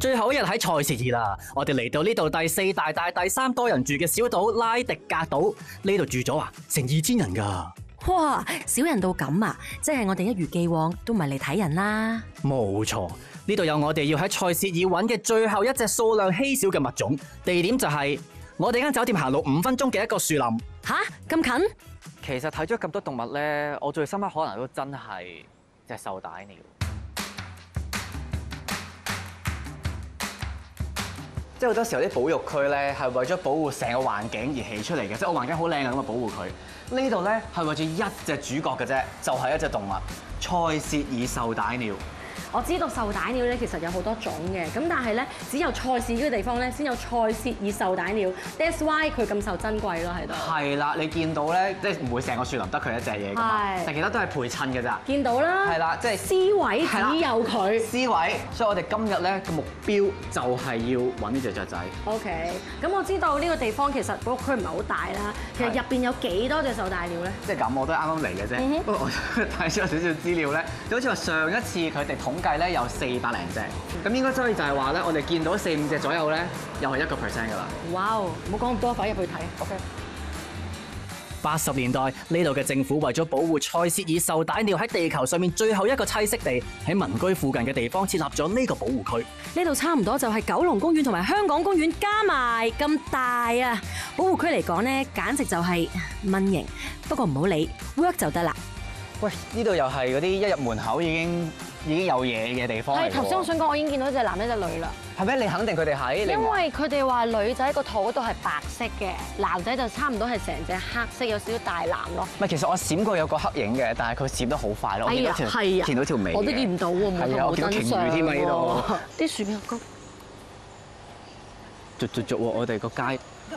最後一日喺塞舌爾啦，我哋嚟到呢度第4大第3多人住嘅小島拉迪格島，呢度住咗成2000人㗎。 哇，少人到咁啊！即係我哋一如既往都唔係嚟睇人啦。 冇錯，呢度有我哋要喺塞舌爾揾嘅最後一隻數量稀少嘅物種，地點就係我哋間酒店行路5分鐘嘅一個樹林。 吓，咁近？ 其實睇咗咁多動物咧，我最深刻可能都真係隻綬帶鳥。即係好多時候啲保育區咧係為咗保護成個環境而起出嚟嘅，即係個環境好靚嘅咁啊保護佢。呢度咧係為咗一隻主角嘅啫，就係一隻動物——塞舌爾綬帶鳥。 我知道綬帶鳥咧其實有好多種嘅，咁但係咧只有塞舌爾嘅地方咧先有塞舌爾綬帶鳥 ，that's why 佢咁受珍貴咯喺度。 係啦，你見到咧，即係唔會成個樹林得佢一隻嘢㗎嘛，但其他都係陪襯嘅咋。 見到啦。係啦，即係 C 位只有佢。 C 位，所以我哋今日咧個目標就係要揾呢隻雀仔。 OK， 咁我知道呢個地方其實保育區唔係好大啦，其實入邊有幾多隻綬帶鳥咧？ 即係咁，我都係啱啱嚟嘅啫。不過我睇咗少少資料咧，就好似話上一次佢哋統計咧有400零隻，咁應該所以就係話咧，我哋見到4-5隻左右咧，又係1%㗎啦。 哇！唔好講咁多，快入去睇。OK。 80年代呢度嘅政府為咗保護塞舌爾綬帶鳥喺地球上面最後一個棲息地，喺民居附近嘅地方設立咗呢個保護區。 呢度差唔多就係九龍公園同埋香港公園加埋咁大啊！保護區嚟講呢，簡直就係蚊型，不過唔好理 ，work 就得啦。 喂，呢度又係嗰啲一入門口已經有嘢嘅地方嚟喎。 係頭先我想講，我已經見到一隻男一隻女啦。 係咩？你肯定佢哋喺？ 因為佢哋話女仔個肚嗰度係白色嘅，男仔就差唔多係成隻黑色，有少少大藍咯。 唔係，其實我閃過有個黑影嘅，但係佢閃得好快咯。 係啊，係啊， 見到條尾。 我都見唔到喎， 係啊，我見到鯨魚添啊呢度。 啲樹邊有續喎，我哋個街。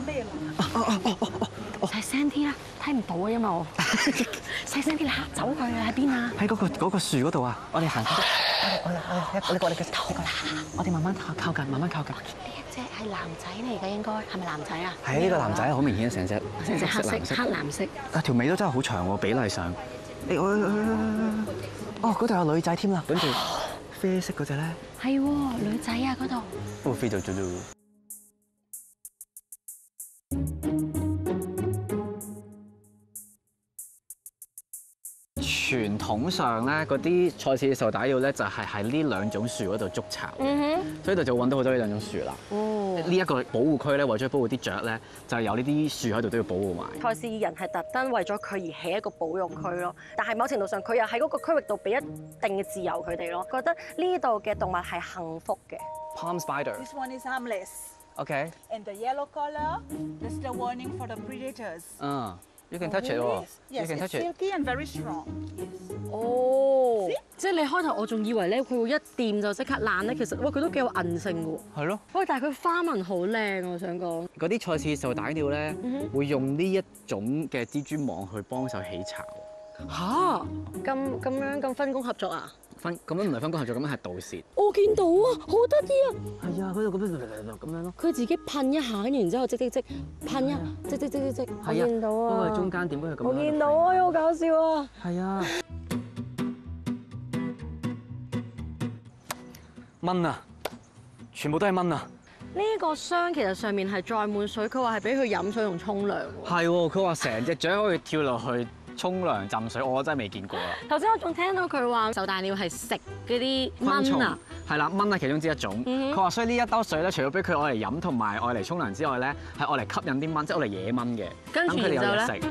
細聲啲啦，睇唔到啊，因為我細聲啲，你嚇走佢啊！喺邊啊？ 喺嗰個樹嗰度啊！我哋行開。我哋我哋慢慢靠近，慢慢靠近。 呢一隻係男仔嚟嘅，應該係咪男仔啊？ 係呢個男仔好明顯，成隻黑色黑藍色。 啊，條尾都真係好長喎，比例上。哦，嗰度有女仔添啦，跟住啡色嗰隻咧。 係喎，女仔啊嗰度。 哦，飛咗。傳統上咧，嗰啲塞舌爾綬帶鳥咧就係喺呢2種樹嗰度築巢，所以就揾到好多呢2種樹啦。呢一個保護區咧，為咗保護啲雀咧，就有呢啲樹喺度都要保護埋。 塞舌爾人係特登為咗佢而起一個保育區咯，但係某程度上佢又喺嗰個區域度俾一定嘅自由佢哋咯，覺得呢度嘅動物係幸福嘅。 Palm spider. This one is harmless. Okay. And the yellow color, this is the warning for the predators. You can touch it 喎。 Yes, it's silky and very strong. Yes. 哦，即係你開頭我仲以為咧佢會一掂就即刻爛咧，其實哇佢都幾有韌性嘅喎。係咯。喂，但係佢花紋好靚，我想講。 嗰啲塞舌爾綬帶鳥咧，會用呢一種嘅蜘蛛網去幫手起巢。 嚇！咁分工合作啊？ 咁樣唔係分工合作，咁樣係盜竊。 我見到啊，好得意啊！ 係啊，嗰度咁樣咯。 佢自己噴一下，跟住然之後即噴一即，我見到啊！ 嗰個中間點解佢咁樣？ 我見到啊，好搞笑啊！ 係啊。蚊啊！全部都係蚊啊！ 呢個箱其實上面係載滿水，佢話係俾佢飲水同沖涼喎。 係喎，佢話成隻雀可以跳落去沖涼浸水，我真係未見過啦。 頭先我仲聽到佢話綬帶鳥係食嗰啲蚊啊， 係啦，蚊係其中之一種。佢話所以呢一兜水咧，除咗俾佢愛嚟飲同埋愛嚟沖涼之外咧，係愛嚟吸引啲蚊，即係愛嚟惹蚊嘅。 跟住佢哋有嘢食。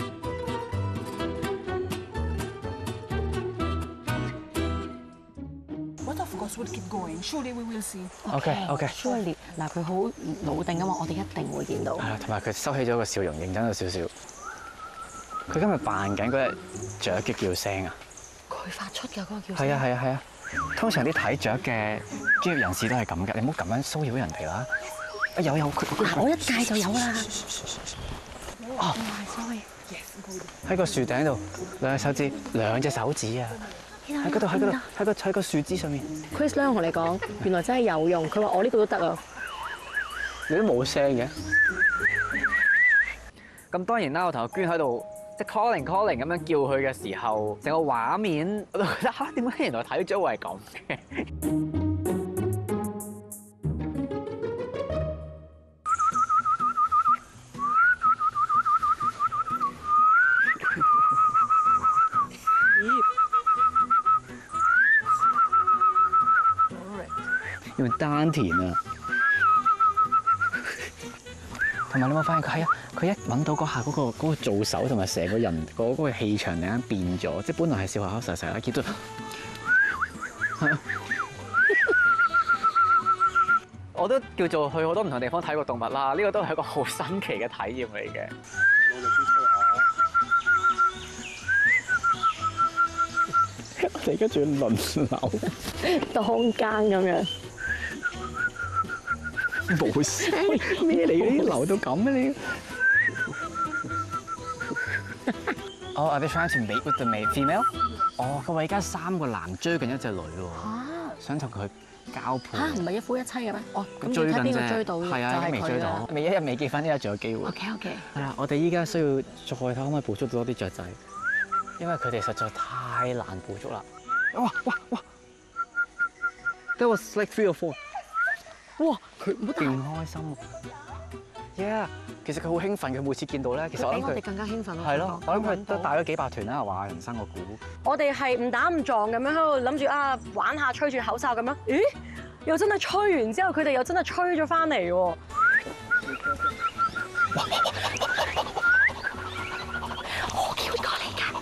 But of course, we'll keep going. Surely we will see. OK。 Surely 嗱，佢好老定㗎嘛，我哋一定會見到。 係啊，同埋佢收起咗個笑容，認真咗少少。佢今日扮緊嗰隻雀嘅叫聲啊！ 佢發出嘅嗰個叫聲。 係啊。通常啲睇雀嘅專業人士都係咁㗎，你唔好咁樣騷擾人哋啦。有佢。 嗱，我一戒就有啦。 哦 ，sorry。 喺個樹頂度，2隻手指啊！喺嗰度，喺個樹枝上面。 Chris 咧，我同你講，原來真係有用。佢話我呢度都得啊。 你都冇聲嘅。咁當然啦，我同阿娟喺度即係 calling 咁樣叫佢嘅時候，成個畫面我都覺得嚇，點解原來睇咗會係咁嘅？ 用丹田啊！同埋你有冇發現佢一揾到嗰下嗰個做手同埋成個人嗰個氣場突然間變咗，即係本來係笑口口實實啦，見到我都叫做去好多唔同地方睇過動物啦，呢個都係一個好新奇嘅體驗嚟嘅。我哋而家仲要輪流當更咁樣。 冇事咩嚟嘅？啲流到咁咩你？哦，Are they trying to mate with the female？ 哦，佢話而家3個男追緊一隻女喎，想同佢交配。 嚇，唔係一夫一妻嘅咩？哦，咁追緊睇邊個啫， 追到嘅係啊，未追到，未一日未結婚，一日仲有機會。 OK。 係啦，我哋依家需要再睇可唔可以捕捉到多啲雀仔，因為佢哋實在太難捕捉啦。哇 ！That was like 3 or 4。哇！佢勁開心喎 ，yeah！ 其實佢好興奮，佢每次見到咧，其實我諗佢比我哋更加興奮咯。 係咯，我諗佢都帶咗幾百團啦，話人生個股。 我哋係誤打誤撞咁樣喺度諗住啊玩下吹住口哨咁樣，咦？又真係吹完之後，佢哋又真係吹咗翻嚟喎。我叫過嚟㗎。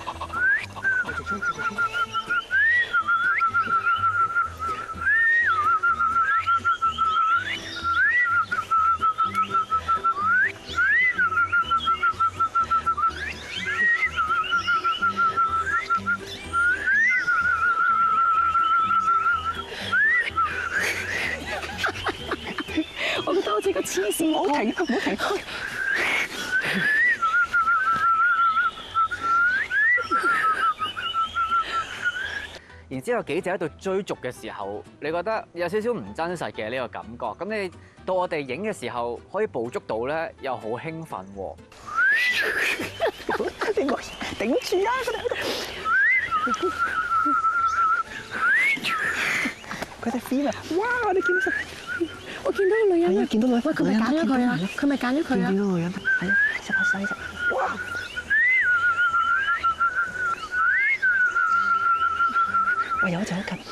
我覺得好似個黐線，唔好停，唔好停。 然之後幾隻喺度追逐嘅時候，你覺得有少少唔真實嘅呢個感覺。咁你到我哋影嘅時候，可以捕捉到咧，又好興奮喎。佢哋頂住啊！佢哋 feel 啊！哇！我哋見到。 我見到個女人， 見到女人， 喂，佢咪揀咗佢啊？佢咪揀咗佢啊？ 見到女人，係啊，隻把細隻，哇！喂，有一隻好近，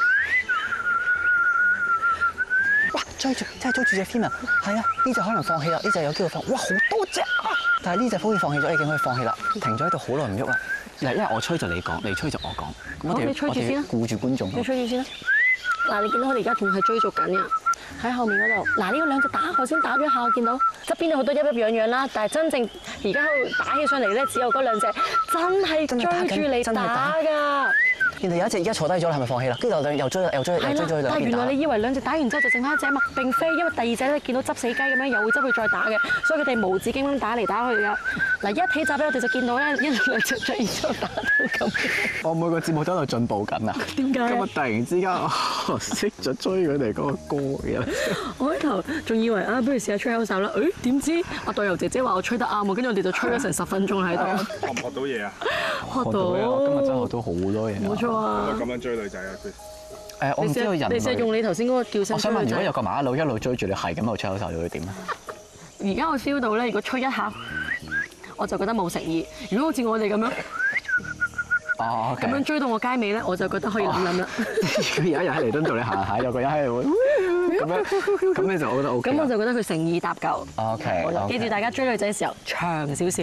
哇！追住，真係追住隻 female，係啊，呢隻可能放棄啦，呢隻有機會放，哇，好多隻啊！但係呢隻好似放棄咗，已經可以放棄啦，停咗喺度好耐唔喐啦。嗱，因為我吹就你講，你吹就我講，咁我哋顧住觀眾。 你吹住先啦。嗱，你見到我哋而家仲係追逐緊嘅。喺後面嗰度，嗱呢個兩隻打，我先打咗一下，我見到側邊有好多一樣樣啦，但係真正而家喺度打起上嚟咧，只有嗰兩隻真係追住你打㗎。 原來有一隻而家坐低咗啦，係咪放棄啦？跟住又追咗去兩邊打。 但係原來你以為兩隻打完之後就剩翻一隻嘛？並非，因為第二隻咧見到執死雞咁樣，又會執佢再打嘅，所以佢哋無止境咁打嚟打去㗎。嗱，一起集咧，我哋就見到咧一兩隻出現咗打到咁。 我每個節目都喺度進步緊啊！ 點解？ 今日突然之間識咗追佢哋嗰個歌嘅。 我開頭仲以為啊，不如試下吹口哨啦。誒點知阿導遊姐姐話我吹得啱喎，跟住我哋就吹咗成10分鐘喺度。 學唔學到嘢啊？ 學到， 今日真係學到好多嘢。 冇錯啊！ 咁樣追女仔啊，Chris。 我唔知道人類。 你試用你頭先嗰個叫聲。 我想問，如果有個馬騮一路追住你，係咁喺度吹口哨，你會點啊？ 而家我 feel 到咧，如果吹一下，我就覺得冇誠意。如果好似我哋咁樣，咁樣追到我街尾咧，我就覺得可以諗諗啦。 如果有一日喺彌敦道你行下，有個人喺度咁你就覺得 OK。 咁我就覺得佢誠意搭夠。 OK。 記住大家追女仔嘅時候，長少少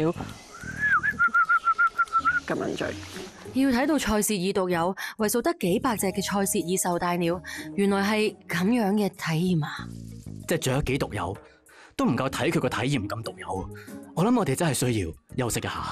咁樣追。要睇到塞舌爾獨有為數得幾百隻嘅塞舌爾獸帶鳥，原來係咁樣嘅體驗啊！ 隻雀幾獨有，都唔夠睇佢個體驗咁獨有。我諗我哋真係需要休息一下。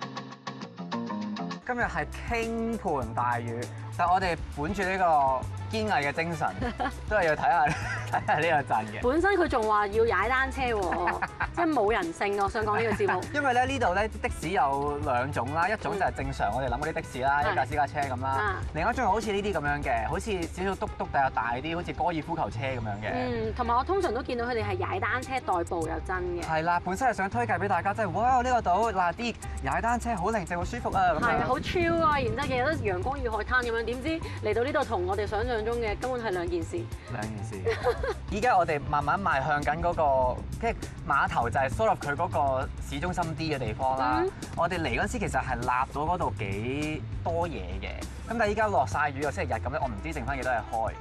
今日係傾盆大雨，但係我哋本住呢個堅毅嘅精神，都係要睇下呢個鎮嘅。 本身佢仲話要踩單車喎，即係冇人性啊！我想講呢個節目。 因為咧呢度咧的士有兩種啦，一種就係正常我哋諗嗰啲的士啦，一架私家車咁啦。另一種係好似呢啲咁樣嘅，好似少少篤篤但係大啲，好似高爾夫球車咁樣嘅。 同埋我通常都見到佢哋係踩單車代步又真嘅。 係啦，本身係想推介俾大家，即係哇呢個島嗱啲踩單車好寧靜好舒服啊咁樣。 係啊，好 chill 啊，然之後見到陽光與海灘咁樣，點知嚟到呢度同我哋想象中嘅根本係兩件事。 兩件事。依家我哋慢慢邁向緊嗰個，即係碼頭就係 sort of 佢嗰個市中心啲嘅地方啦。我哋嚟嗰陣時其實係立到嗰度幾多嘢嘅，咁但係依家落晒雨又星期日咁咧，我唔知剩翻幾多日開。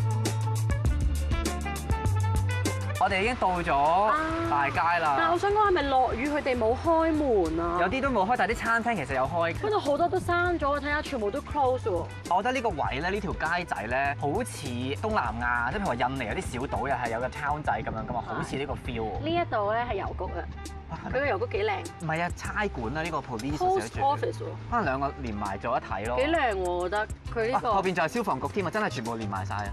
我哋已經到咗大街啦。 但係我想講係咪落雨佢哋冇開門啊？ 有啲都冇開，但係啲餐廳其實有開。 嗰度好多都閂咗，睇下全部都 close 喎。 我覺得呢個位咧，呢條街仔咧，好似東南亞，即係譬如話印尼有啲小島又係有個 town 仔咁樣噶嘛，好似呢個 feel。 呢一度咧係郵局啊，佢個郵局幾靚。 唔係啊，差館啊，呢個 police Post 寫住。 office 喎。 可能兩個連埋做一體咯。 幾靚喎，我覺得佢呢個。 後邊就係消防局添啊，真係全部連埋晒啊！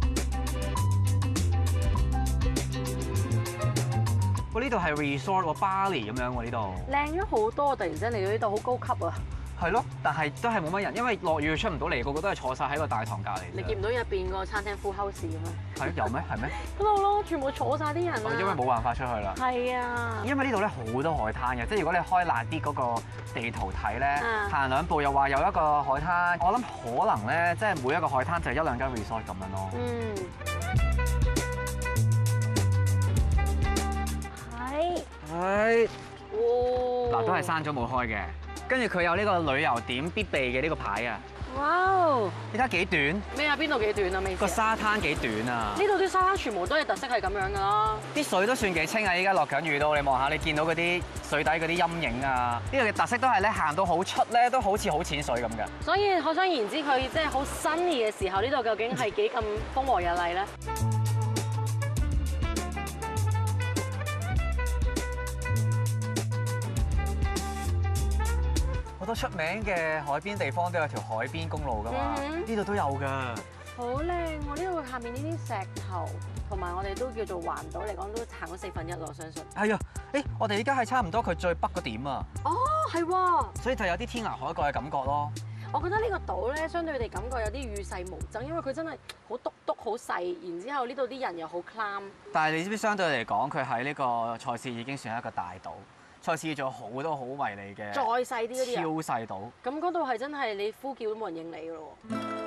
呢度係 resort 喎，巴黎咁樣喎呢度。靚咗好多，突然之間嚟到呢度好高級啊！ 係咯，但係都係冇乜人，因為落雨出唔到嚟，個個都係坐晒喺個大堂隔離。 你見唔到入邊個餐廳 full house 嘅咩？ 係有咩？係咩？ 嗰度咯，全部坐晒啲人啊！ 因為冇辦法出去啦。 係啊。 因為呢度咧好多海灘嘅，即係如果你開辣啲嗰個地圖睇咧，行兩步又話有一個海灘。我諗可能咧，即係每一個海灘就一兩間 resort 咁樣咯。係，嗱都係閂咗冇開嘅，跟住佢有呢個旅遊點必備嘅呢個牌啊！ 哇！ 你睇幾短？ 咩啊？邊度幾短啊？咩？ 個沙灘幾短啊？ 呢度啲沙灘全部都係特色係咁樣噶啦。 啲水都算幾清啊！依家落緊雨都，你望下，你見到嗰啲水底嗰啲陰影啊！呢度嘅特色都係咧行到好出咧，都好似好淺水咁嘅。 所以可想而知，佢即係好sunny嘅時候，呢度究竟係幾咁風和日麗咧？ 好多出名嘅海邊地方都有條海邊公路噶嘛，呢度都有㗎。 好靚喎！呢度下面呢啲石頭，同埋我哋都叫做環島嚟講，都行咗1/4咯，我相信。係啊，我哋依家係差唔多佢最北嗰點啊。 哦，係喎。所以就有啲天涯海角嘅感覺咯。 我覺得呢個島咧，相對地感覺有啲與世無爭，因為佢真係好篤篤好細，然之後呢度啲人又好 calm。 但係你知唔知相對嚟講，佢喺呢個塞舌已經算係一個大島。塞舌仲有好多好迷你嘅， 再細啲嗰啲超細島。咁嗰度係真係你呼叫都冇人應你㗎咯。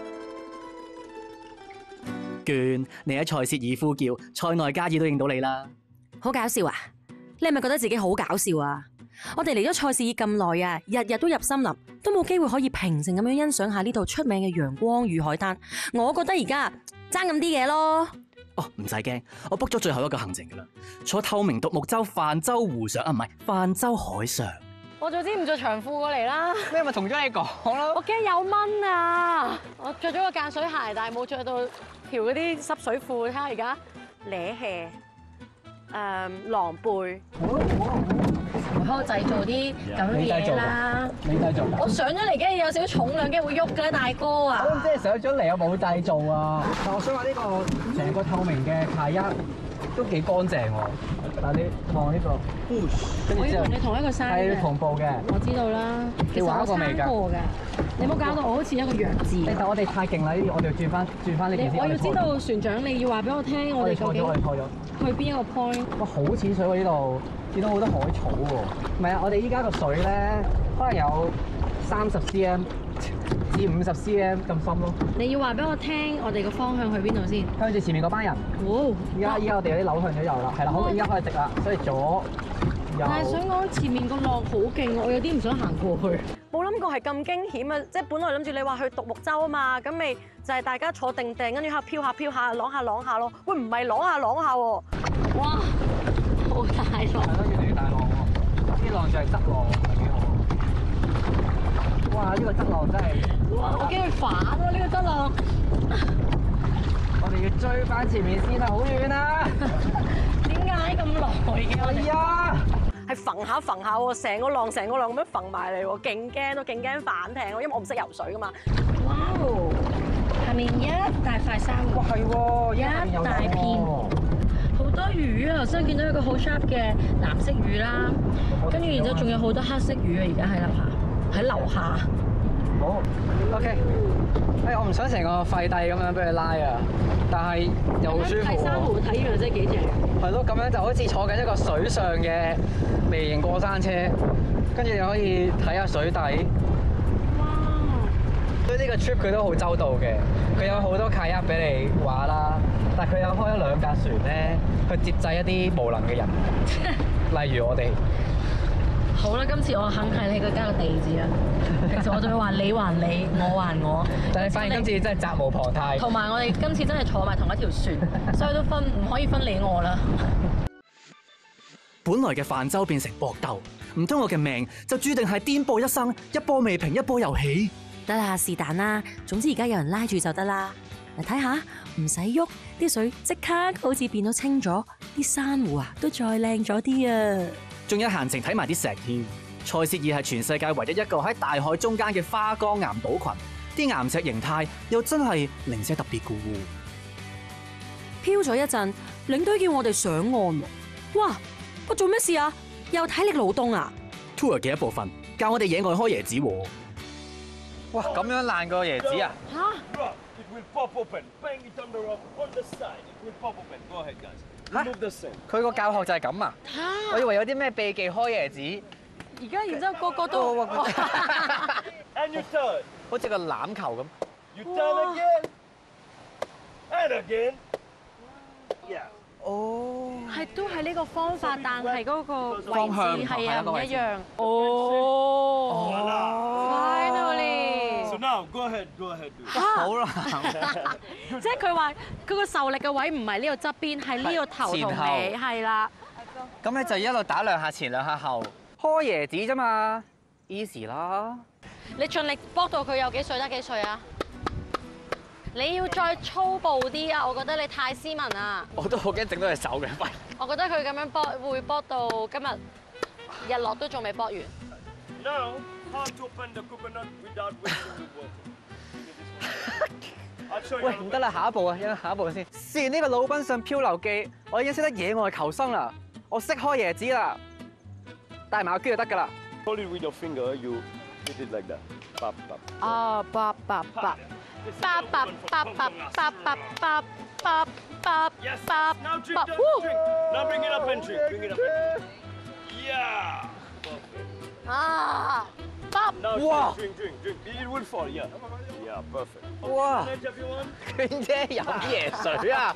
娟，你喺塞舌爾呼叫，塞內加爾都應到你啦。 好搞笑啊！你係咪覺得自己好搞笑啊？我哋嚟咗塞舌爾咁耐啊，日日都入森林，都冇機會可以平靜咁樣欣賞下呢度出名嘅陽光與海灘。我覺得而家爭咁啲嘢咯。 哦，唔使驚，我 book 咗最後一個行程噶啦，坐透明獨木舟泛舟湖上啊，唔係泛舟海上。 我早知唔着長褲過嚟啦。 咩咪同咗你講咯？ 我驚有蚊啊！我着咗個間水鞋，但係冇着到條嗰啲濕水褲。睇下而家咧氣，狼狽。喺度製造啲咁嘅嘢啦。 你製造㗎？ 我上咗嚟，梗係有少少重量，梗係會喐㗎啦，大哥啊！ 我即係上咗嚟，我冇製造啊。但我想話呢個成個透明嘅卡一都幾乾淨喎。但你望呢個，跟住之後我要同你同一個山係同步嘅。我知道啦。 你玩過未㗎？ 你冇搞到我好似一個弱智。 但我哋太勁啦！呢啲我哋要轉翻呢件事。 我要知道船長，你要話俾我聽，我哋究竟去邊一個 point？ 哇，好淺水喎呢度，見到好多海草喎。唔係啊，我哋依家個水咧，可能有30 cm 至50 cm 咁深咯。 你要話俾我聽，我哋個方向去邊度先？ 向住前面嗰班人。哦。依家我哋有啲扭向咗右啦，係啦，好，依家可以直啦，所以左右。 但係想講前面個浪好勁，我有啲唔想行過去。冇諗過係咁驚險啊！即係本來諗住你話去獨木舟啊嘛，咁咪就係大家坐定定，跟住喺度飄下飄下，啷下啷下咯。喂，唔係啷下啷下喎！哇，好大浪！ 係咯，越嚟越大浪喎。啲浪就係側浪，幾好。哇！呢個側浪真係， 哇！我驚佢反喎，呢個側浪。 我哋要追翻前面先啊，好遠啊！ 點解咁耐嘅？我哋啊！ 係揈下揈下喎，成個浪咁樣揈埋嚟喎，勁驚咯，勁驚反艇咯，因為我唔識游水噶嘛。哇！係面一大塊珊瑚， 係喎， 一大片，好多魚啊！頭先見到一個好 sharp 嘅藍色魚啦，跟住然之後仲有好多黑色魚啊！而家喺樓下。 好 ，OK。我唔想成個廢帝咁樣俾佢拉啊，但係又好舒服喎。 睇珊瑚睇完真係幾正。 係咯，咁樣就好似坐緊一個水上嘅微型過山車，跟住又可以睇下水底。 哇！ 所以呢個 trip 佢都好周到嘅，佢有好多 kayak 俾你玩啦，但係佢有開咗2架船咧，去接濟一啲無能嘅人，例如我哋。 好啦，今次我肯係你個加個地址啊！平時我就會話你還你，我還我。 但係發現今次真係責無旁貸。 同埋我哋今次真係坐埋同一條船，所以都唔可以分你我啦。 本來嘅泛舟變成搏鬥，唔通我嘅命就注定係顛簸一生，一波未平一波又起？ 得啦，是但啦，總之而家有人拉住就得啦。嚟睇下，唔使喐，啲水即刻好似變到清咗，啲珊瑚啊都再靚咗啲啊！ 仲有閒情睇埋啲石添。塞舌爾係全世界唯一一個喺大海中間嘅花崗岩島群，啲岩石形態又真係零舍特別嘅喎。 飄咗一陣，領隊叫我哋上岸喎。哇！我做咩事啊？又體力勞動啊 ？tour 嘅一部分，教我哋野外開椰子喎。 哇！咁樣爛個椰子啊！佢個教學就係咁啊！我以為有啲咩秘技開椰子。 而家然之後個個都， 好似個欖球咁。哦， 係都係呢個方法，但係嗰個位方向置係啊唔一樣。 哦 Finally！ So now go ahead. 好啦， 即係佢話佢個受力嘅位唔係呢個側邊，係呢個頭同尾，係啦。 咁你就一路打2下前2下後，開椰子啫嘛 ，easy 啦。 你盡力搏到佢有幾歲得幾歲啊？你要再粗暴啲啊！我覺得你太斯文啦。 我都好驚整到隻手嘅， 我覺得佢咁樣搏會搏到今日日落都仲未搏完。 Now, how to open the coconut without wasting the water. I'll show you. 喂，唔得啦，下一步啊，下一步先。試完呢個魯賓遜漂流記，我已經識得野外求生啦，我識開椰子啦，帶埋個鉸就得㗎啦。 Hold it with your finger. You hit it like that. Pop, pop. 哦，卜卜卜。八八八八八八八八八 Yes. 八 Now drink, 八 drink. Now bring it up and drink. Bring it up and drink. Yeah. Perfect. 啊，八 Now Wow. drink. It will fall. Yeah. Yeah. Perfect. 哇！ Edge everyone. 娟姐飲椰水啊！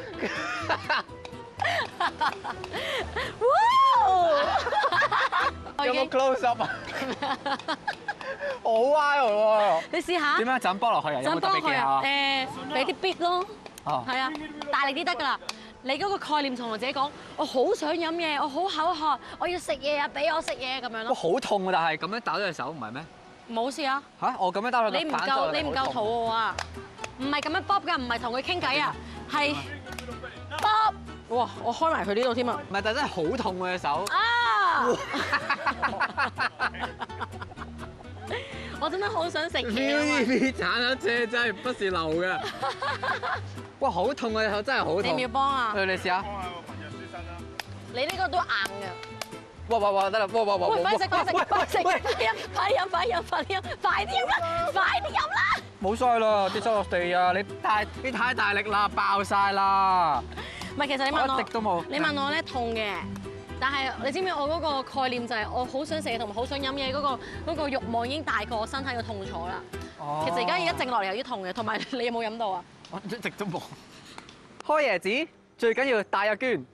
有冇 close up 啊？好 wild 喎！ 你試下點樣就咁剝落去啊？有冇特別技巧啊？ 俾啲 bit 咯， 哦係啊，大力啲得㗎啦。你嗰個概念同我自己講，我好想飲嘢，我好口渴，我要食嘢啊，俾我食嘢咁樣哇， 咯。 好痛啊！但係咁樣打咗隻手唔係咩？ 冇事啊， 嚇！我咁樣打落個你唔反夠肚餓啊？唔係咁樣 bob 㗎，唔係同佢傾偈啊，係 bob。哇！我開埋佢呢度添啊！ 唔係，但真係好痛喎隻手。 啊！我真係好想食嘢啊！ V 鏟一車真係不是流嘅。哇！好痛啊隻手，真係好痛。 你唔要幫啊？ 你試下。 你呢個都硬嘅。 哇！得啦！哇！ 喂，快食！快啲飲啦！ 冇嘥啦，跌咗落地啊！你太大力啦，爆晒啦！ 唔係，其實你問我一滴都冇。 你問我咧痛嘅，但係你知唔知我嗰個概念就係我好想食嘢同埋好想飲嘢嗰個慾望已經大過我身體嘅痛楚啦。其實而家靜落嚟有啲痛嘅，同埋你有冇飲到啊？ 我一直都冇。開椰子最緊要大阿娟。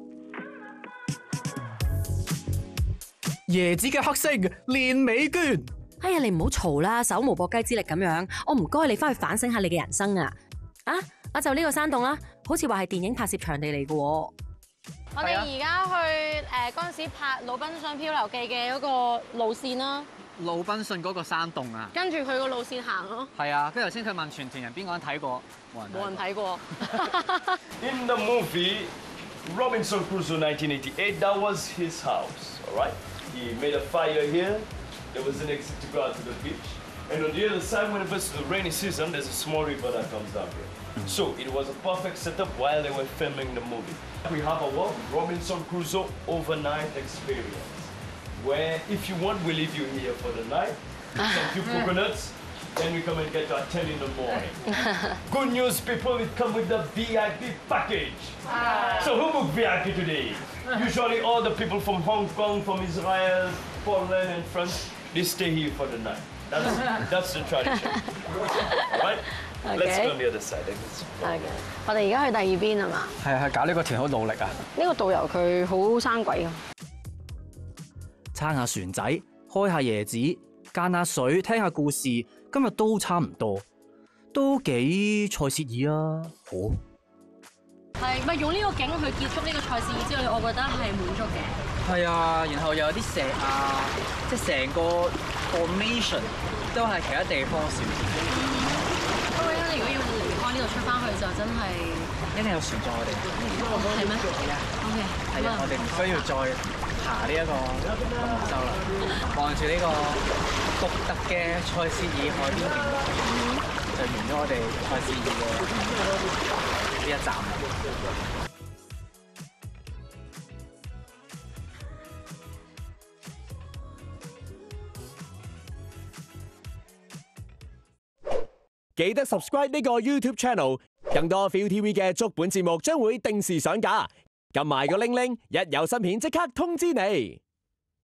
椰子嘅黑色連美娟。 哎呀，你唔好嘈啦，手無縛雞之力咁樣，我唔該你翻去反省下你嘅人生啊！啊就呢個山洞啦，好似話係電影拍攝場地嚟嘅喎。 我哋而家去嗰陣時拍《魯賓遜漂流記》嘅嗰個路線啦。 魯賓遜嗰個山洞啊。 跟住佢個路線行咯。 係啊，跟住頭先佢問全團人邊個人睇過， 冇人睇過。 In the movie Robinson Crusoe 1988, that was his house. All right. He made a fire here. There was an exit to go out to the beach. And on the other side, when it was the rainy season, there's a small river that comes down here. So it was a perfect setup while they were filming the movie. We have our Robinson Crusoe overnight experience, where if you want, we leave you here for the night, some few coconuts, then we come and get you at 10 in the morning. Good news, people, it comes with the VIP package. So who booked VIP today? Usually all the people from Hong Kong, from Israel, Poland and France, they stay here for the night. That's the tradition. Right? Let's go on the other side. 係嘅，我哋而家去第二邊係嘛？ 係搞呢個團好努力啊！ 呢個導遊佢好生鬼㗎。 撐下船仔，開下椰子，間下水，聽下故事，今日都差唔多，都幾塞舌爾啊！好。 係咪用呢個景去結束呢個賽事之旅？我覺得係滿足嘅。 係啊，然後又有啲石啊，即係成個 formation 都係其他地方少少。 不過你如果要離開呢度出翻去，就真係一定有船載我哋。 係咩？OK。 係啊，我哋唔需要再爬呢一個獨木舟啦，望住呢個獨特嘅塞舌爾海邊景觀，就完咗我哋塞舌爾嘅呢一站啦。 記得 subscribe 呢個 YouTube channel， 更多 ViuTV 嘅足本節目將會定時上架，撳埋個鈴鈴，一有新片即刻通知你。